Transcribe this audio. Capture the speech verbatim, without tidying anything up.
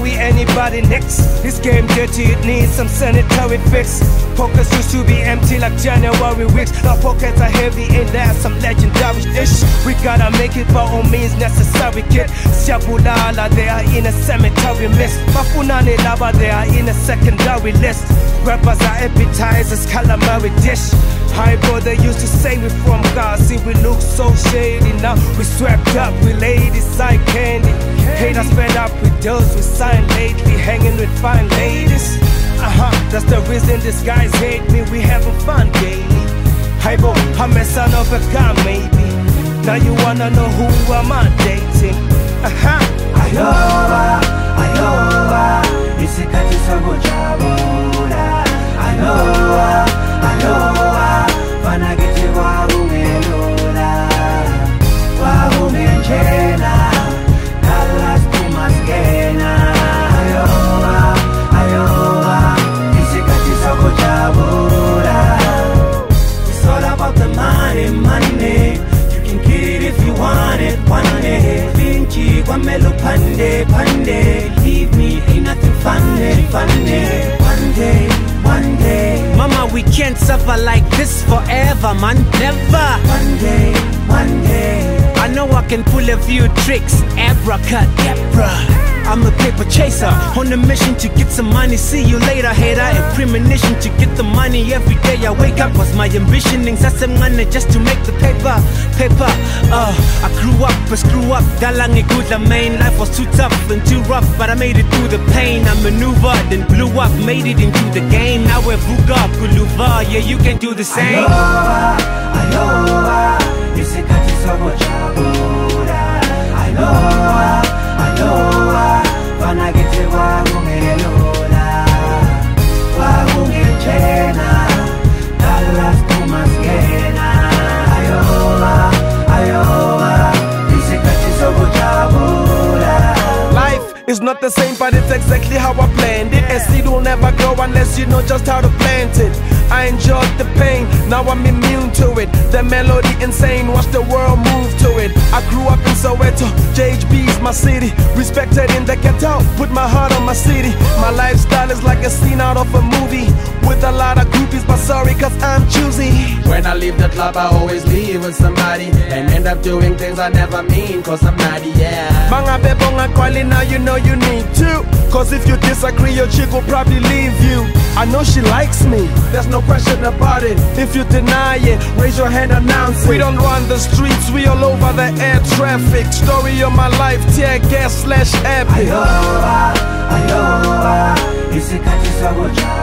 we anybody next. This game dirty, it needs some sanitary fix. Pockets used to be empty like January weeks. Now pockets are heavy and there's some legendary dish. We gotta make it by all means necessary, kid. Siabulala, they are in a cemetery mist. Mafunane lava, they are in a secondary list. Rappers are appetizers, calamari dish. Hi bro, they used to say we from Gazi. We look so shady now. We strapped up, we ladies like candy. Haters fed up with those we signed lately. Hanging with fine ladies. Uh-huh, that's the reason these guys hate me. We having fun daily. Hi bro, I'm a son of a gun maybe. Now you wanna know who am I dating? Uh-huh. Ayoba, ayoba, isikati sogo chabura. Ayoba, ayoba, vanagiti warumelula, warumenjena, dallas tumaskena. Ayoba, ayoba, isikati sogo chabura. It's all about the money, money. You can get it if you want it, want it. Vinci, Guamelo, Pande, Pande. Leave me, ain't nothing funny, funny. One day, one day. Mama, we can't suffer like this forever, man, never. One day, one day. I know I can pull a few tricks, abracadabra. I'm a paper chaser, on a mission to get some money. See you later, hater. A premonition to get the money every day I wake up. Was my ambition, money just to make the paper, paper. Uh, I grew up, but screw up. Dalang good, the main life was too tough and too rough, but I made it through the pain. I maneuvered and blew up, made it into the game. Now we're Buga, Kuluva, yeah, you can do the same. Ayoba, ayoba, isikati sogo chabura. Ayoba, ayoba, vanagiti warumelula, warumenjena, dallas tumaskena. Ayoba, ayoba, isikati sogo chabura. Life is not the same, but it's exactly how I planned it. And seed will never grow unless you know just how to plant it. I enjoyed the pain, now I'm immune to it. The melody insane, watch the world move to it. I grew up in Soweto, J H B's my city. Respected in the ghetto, put my heart on my city. My lifestyle is like a scene out of a movie, with a lot of groupies, but sorry cause I'm choosy. When I leave the club I always leave with somebody, and end up doing things I never mean cause I'm naughty, yeah. Manga bebonga kwali, now you know you need to. Cause if you disagree, your chick will probably leave you. I know she likes me, there's no question about it. If you deny it, raise your hand, announce it. We don't run the streets, we all over the air traffic. Story of my life, tear gas slash epic. Ayoba, ayoba, isikati sogo chabura.